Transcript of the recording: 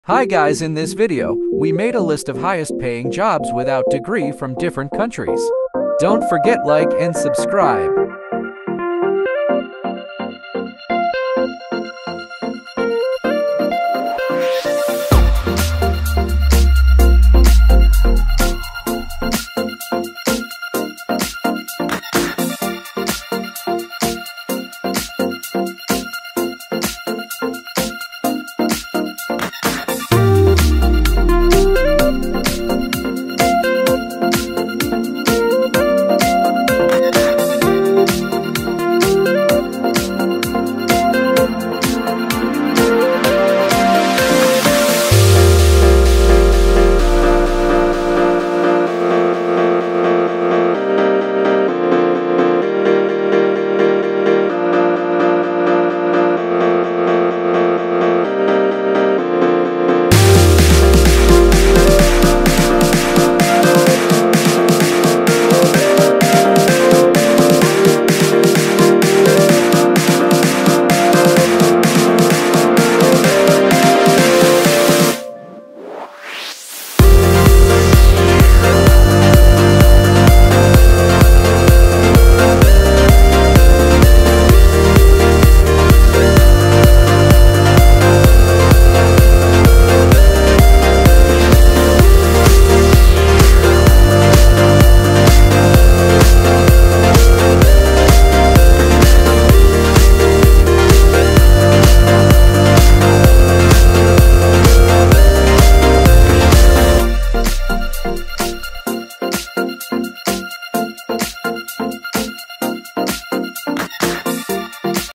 Hi guys, in this video, we made a list of highest paying jobs without degree from different countries. Don't forget like and subscribe.